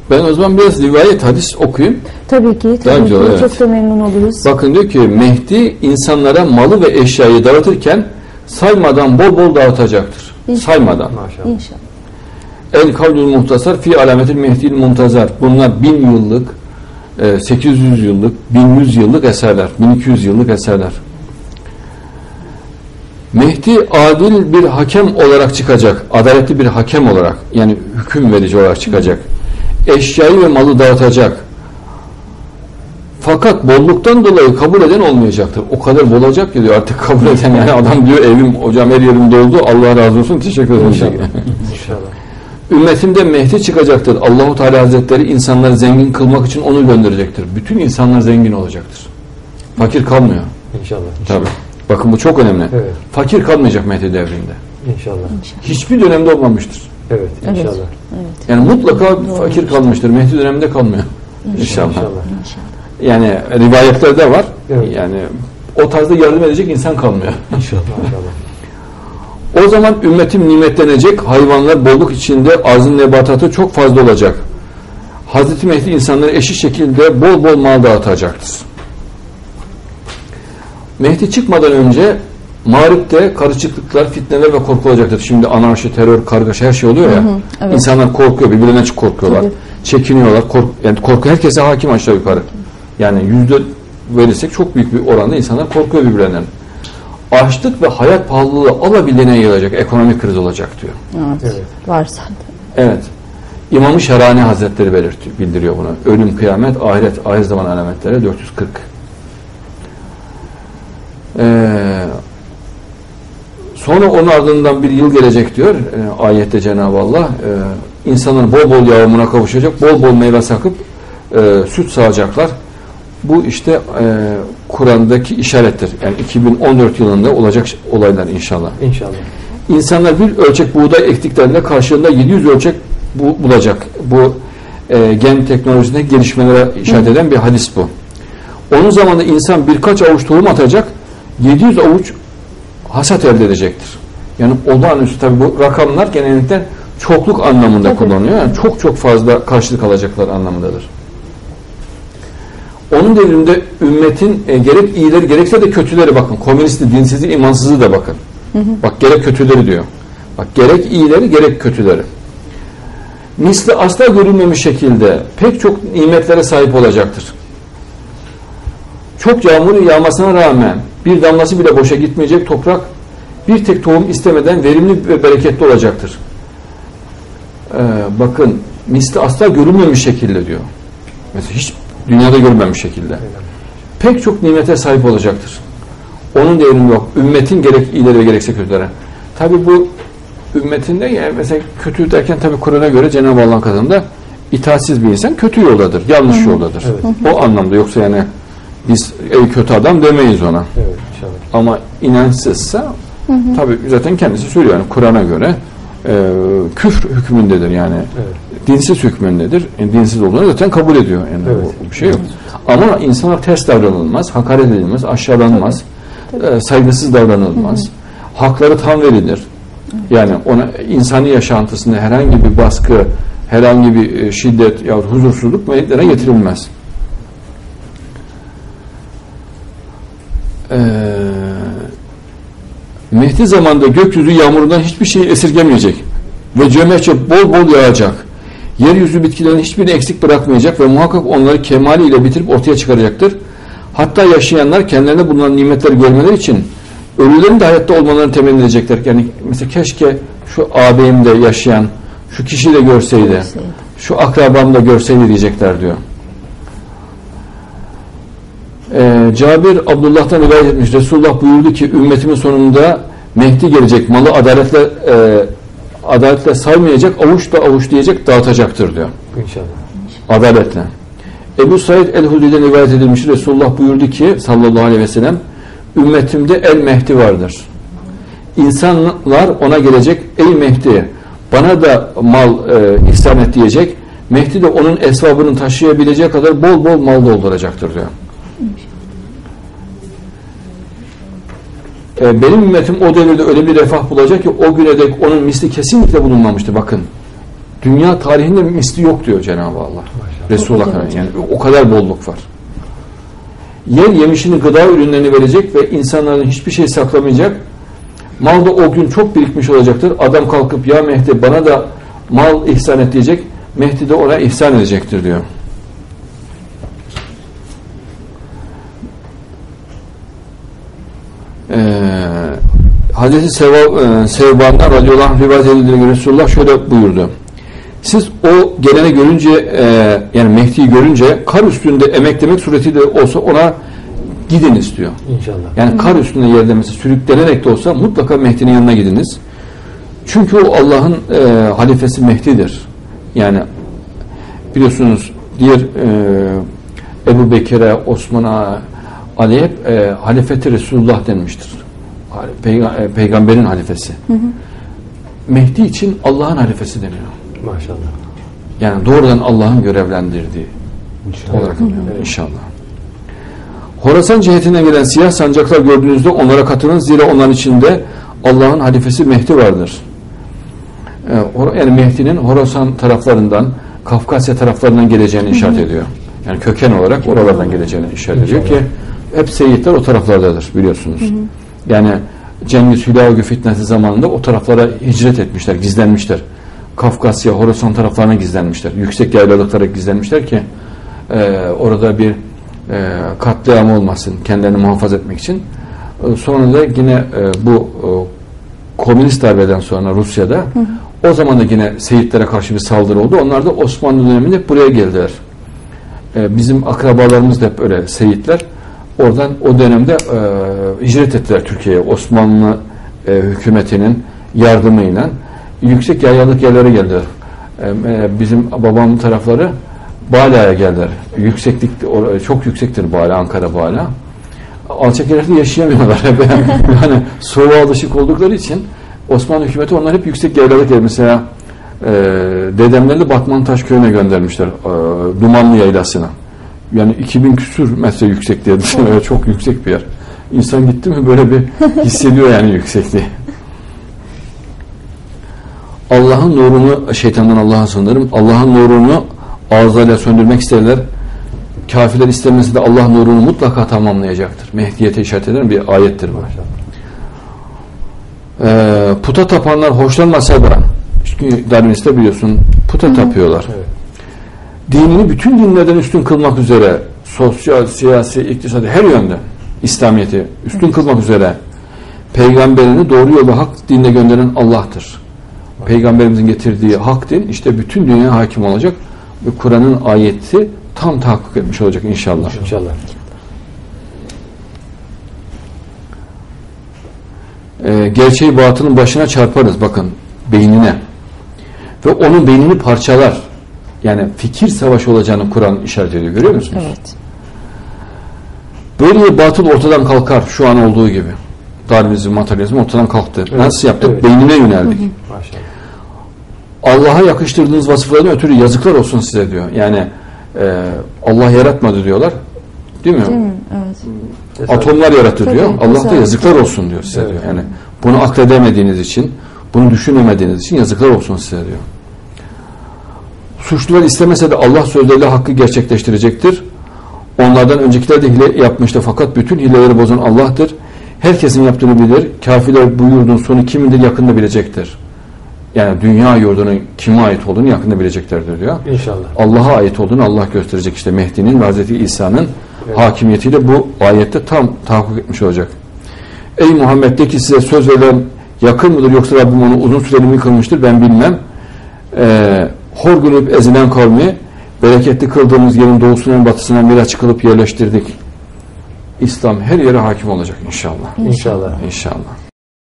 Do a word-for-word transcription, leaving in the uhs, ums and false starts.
Ben o zaman biraz rivayet hadis okuyayım. Tabii ki. Tabii ki. Evet. Çok da memnun oluruz. Bakın diyor ki Mehdi insanlara malı ve eşyayı dağıtırken saymadan bol bol dağıtacaktır. İnşallah. Saymadan. Maşallah. İnşallah. El kavlül muhtasar fi alametil mehdil muntazar. Bunlar bin yıllık, sekiz yüz yıllık, bin yüz yıllık eserler. bin iki yüz yıllık eserler. Mehdi adil bir hakem olarak çıkacak. Adaletli bir hakem olarak, yani hüküm verici olarak çıkacak. Eşyayı ve malı dağıtacak. Fakat bolluktan dolayı kabul eden olmayacaktır. O kadar bol olacak ki diyor artık kabul eden, yani adam diyor evim, hocam her yerim doldu, Allah razı olsun, teşekkür ederim. İnşallah. İnşallah. Ümmetimde Mehdi çıkacaktır. Allahu Teala Hazretleri insanları zengin kılmak için onu gönderecektir. Bütün insanlar zengin olacaktır. Fakir kalmıyor. İnşallah. Tabii. Bakın bu çok önemli. Evet. Fakir kalmayacak Mehdi devrinde. İnşallah. Hiçbir dönemde olmamıştır. Evet, inşallah. Evet. Evet. Yani mutlaka Doğru. fakir kalmıştır. Mehdi döneminde kalmıyor. İnşallah. İnşallah. İnşallah. Yani rivayetlerde var. Evet. Yani o tarzda yardım edecek insan kalmıyor. İnşallah. O zaman ümmetim nimetlenecek, hayvanlar bolluk içinde, arzın nebatatı çok fazla olacak. Hazreti Mehdi insanlara eşit şekilde bol bol mal dağıtacaktır. Mehdi çıkmadan önce mağripte karışıklıklar, fitneler ve korku olacaktır. Şimdi anarşi, terör, kargaşa her şey oluyor ya. Hı hı, evet. İnsanlar korkuyor, birbirine çok korkuyorlar. Tabii. Çekiniyorlar. Kork, yani korku herkese hakim aşağı yukarı. Yani yüzde verirsek çok büyük bir oranda insanlar korkuyor birbirlerinden. Açlık ve hayat pahalılığı alabildiğine yayılacak, ekonomik kriz olacak diyor. Evet, evet. Var zaten. Evet. İmam-ı Şerani Hazretleri belirtiyor, bildiriyor bunu. Ölüm, kıyamet, ahiret, ahir zaman alametleri dört yüz kırk. Ee, sonra onun ardından bir yıl gelecek diyor e, ayette Cenab-ı Allah. E, insanın bol bol yağmuruna kavuşacak, bol bol meyve sakıp e, süt sağacaklar. Bu işte e, Kur'an'daki işarettir. Yani iki bin on dört yılında olacak olaylar inşallah. İnşallah. İnsanlar bir ölçek buğday ektiklerinde karşılığında yedi yüz ölçek bu, bulacak. Bu e, gen teknolojisinde gelişmelere işaret eden bir hadis bu. Onun zamanında insan birkaç avuç tohum atacak, yedi yüz avuç hasat elde edecektir. Yani olağanüstü, tabi bu rakamlar genellikle çokluk anlamında Tabii. kullanılıyor. Yani çok çok fazla karşılık alacaklar anlamındadır. Onun devrinde ümmetin e, gerek iyileri gerekse de kötüleri, bakın komünisti, dinsizi, imansızı da bakın. Hı hı. Bak gerek kötüleri diyor. Bak gerek iyileri gerek kötüleri. Misli asla görülmemiş şekilde pek çok nimetlere sahip olacaktır. Çok yağmur yağmasına rağmen bir damlası bile boşa gitmeyecek toprak bir tek tohum istemeden verimli ve bereketli olacaktır. Ee, bakın misli asla görülmemiş şekilde diyor. Mesela hiç dünyada görülmemiş şekilde. Pek çok nimete sahip olacaktır. Onun devrimi yok. Ümmetin gerek iyileri ve gerekse kötülere. Tabi bu ümmetinde yani mesela kötü derken tabi Kur'an'a göre Cenab-ı Allah'ın katında itaatsiz bir insan kötü yoldadır. Yanlış Hı-hı. yoldadır. Evet. O anlamda, yoksa yani biz ey kötü adam demeyiz ona. Evet, inşallah. Ama inançsızsa tabi zaten kendisi söylüyor yani Kur'an'a göre e, küfür hükmündedir yani. Evet. Dinsiz hükmündedir. Yani dinsiz olduğunu zaten kabul ediyor. Yani evet. o, bir şey yok. Evet. Ama insanlar ters davranılmaz, hakaret edilmez, aşağılanmaz, Tabii. Tabii. E, saygısız davranılmaz. Hı hı. Hakları tam verilir. Yani ona insani yaşantısında herhangi bir baskı, herhangi bir şiddet yahut huzursuzluk meydana getirilmez. Ee, Mehdi zamanında gökyüzü yağmurundan hiçbir şey esirgemeyecek ve cömertçe bol bol yağacak. Yeryüzü bitkilerin hiçbirini eksik bırakmayacak ve muhakkak onları kemaliyle bitirip ortaya çıkaracaktır. Hatta yaşayanlar kendilerine bulunan nimetleri görmeleri için ölülerin de hayatta olmalarını temenni edecekler. Yani mesela keşke şu ağabeyim de yaşayan, şu kişi de görseydi, görseydi. şu akrabam da görseydi diyecekler diyor. Ee, Cabir Abdullah'tan rivayet etmiş. Resulullah buyurdu ki ümmetimin sonunda Mehdi gelecek, malı adaletle e, adaletle saymayacak, avuç da avuç diyecek, dağıtacaktır diyor. İnşallah. Adaletle. Ebu Said el-Hudri'den rivayet edilmiş. Resulullah buyurdu ki sallallahu aleyhi ve sellem ümmetimde el Mehdi vardır. İnsanlar ona gelecek, ey Mehdi bana da mal e, ihsan et diyecek. Mehdi de onun esvabını taşıyabileceği kadar bol bol mal dolduracaktır diyor. E, benim ümmetim o devirde öyle bir refah bulacak ki o güne dek onun misli kesinlikle bulunmamıştı. Bakın dünya tarihinde misli yok diyor Cenab-ı Allah. Maşallah. Resulullah evet. Yani o kadar bolluk var. Yer yemişini, gıda ürünlerini verecek ve insanların hiçbir şey saklamayacak. Mal da o gün çok birikmiş olacaktır. Adam kalkıp ya Mehdi bana da mal ihsan et diyecek. Mehdi de ona ihsan edecektir diyor. Ee, Hazreti Sevab, Sevban'dan radıyallahu anh rivayet edildiğine göre Resulullah şöyle buyurdu. Siz o gelene görünce e, yani Mehdi'yi görünce kar üstünde emeklemek suretiyle olsa ona gidiniz diyor. İnşallah. Yani Hı. kar üstünde yerde mesela sürüklenerek de olsa mutlaka Mehdi'nin yanına gidiniz. Çünkü o Allah'ın e, halifesi Mehdi'dir. Yani biliyorsunuz diğer e, Ebu Bekir'e, Osman'a, Ali'ye hep e, halifeti Resulullah denmiştir. Peyg- e, peygamberin halifesi. Hı hı. Mehdi için Allah'ın halifesi deniyor. Maşallah. Yani doğrudan Allah'ın görevlendirdiği İnşallah. olarak anlıyor. Evet. İnşallah. Horasan cihetinden gelen siyah sancaklar gördüğünüzde onlara katılın. Zira onların içinde Allah'ın halifesi Mehdi vardır. Ee, yani Mehdi'nin Horasan taraflarından, Kafkasya taraflarından geleceğini işaret ediyor. Yani köken olarak oralardan geleceğini işaret ediyor ki hep seyitler o taraflardadır biliyorsunuz. Hı hı. Yani Cengiz Hülagü fitnesi zamanında o taraflara hicret etmişler, gizlenmişler. Kafkasya, Horasan taraflarına gizlenmişler. Yüksek yaylalıklara gizlenmişler ki e, orada bir e, katliam olmasın, kendilerini muhafaza etmek için. E, sonra da yine e, bu e, komünist darbeden sonra Rusya'da hı hı. o zaman da yine Seyitlere karşı bir saldırı oldu. Onlar da Osmanlı döneminde buraya geldiler. E, bizim akrabalarımız da hep öyle Seyitler. Oradan o dönemde e, hicret ettiler Türkiye'ye. Osmanlı e, hükümetinin yardımıyla yüksek yayalık yerlere geldiler. E, bizim babamın tarafları Bala'ya geldiler. Yükseklik çok yüksektir Bala, Ankara Bala. Alçak yerlerde yaşayamıyorlar. Yani soğuğa alışık oldukları için Osmanlı hükümeti onlar hep yüksek yayalık yer. Mesela e, dedemleri Batmantaş köyüne göndermişler. E, Dumanlı Yaylası'na. Yani iki bin küsür metre yüksekliğe evet. Çok yüksek bir yer. İnsan gitti mi böyle bir hissediyor yani yüksekliği. Allah'ın nurunu, şeytandan Allah'a sığınırım. Allah'ın nurunu ağızlarıyla söndürmek isterler. Kafirler istemesi de Allah nurunu mutlaka tamamlayacaktır. Mehdiyete işaret eden bir ayettir bu. Ee, puta tapanlar hoşlanmasa da, çünkü Darwinist'te biliyorsun puta Hı. tapıyorlar. Evet. Dinini bütün dinlerden üstün kılmak üzere, sosyal, siyasi, iktisadi her yönde İslamiyet'i üstün evet. kılmak üzere peygamberini doğru yola hak dinle gönderen Allah'tır. Peygamberimizin getirdiği hak din işte bütün dünyaya hakim olacak ve Kur'an'ın ayeti tam tahakkuk etmiş olacak inşallah. İnşallah. Ee, gerçeği batılın başına çarparız bakın beynine ve onun beynini parçalar. Yani fikir savaşı olacağını Kur'an işaret ediyor. Görüyor musunuz? Evet. Böyle batıl ortadan kalkar şu an olduğu gibi. Darwinizm, materyalizm ortadan kalktı. Evet. Nasıl yaptık? Evet. Beynine yöneldik. Hı hı. Allah'a yakıştırdığınız vasıflardan ötürü yazıklar olsun size diyor. Yani e, Allah yaratmadı diyorlar. Değil mi? Değil mi? Evet. Atomlar yarattı Tabii, diyor. Allah da yazıklar olsun diyor size evet. diyor. Yani bunu akledemediğiniz için, bunu düşünemediğiniz için yazıklar olsun size diyor. Suçlular istemese de Allah sözleriyle hakkı gerçekleştirecektir. Onlardan öncekiler de hile yapmıştı fakat bütün hileleri bozan Allah'tır. Herkesin yaptığını bilir. Kafirler bu yurdun sonu kimindir yakında bilecektir. Yani dünya yurdunun kime ait olduğunu yakında bileceklerdir diyor. İnşallah. Allah'a ait olduğunu Allah gösterecek. İşte Mehdi'nin ve Hazreti İsa'nın evet. hakimiyetiyle bu ayette tam tahakkuk etmiş olacak. Ey Muhammed de ki size söz verilen yakın mıdır yoksa Rabbim onu uzun süreli mi kılmıştır ben bilmem. Eee hor görüp ezilen kavmi bereketli kıldığımız yerin doğusundan batısına miraç kılıp yerleştirdik. İslam her yere hakim olacak inşallah. İnşallah. İnşallah.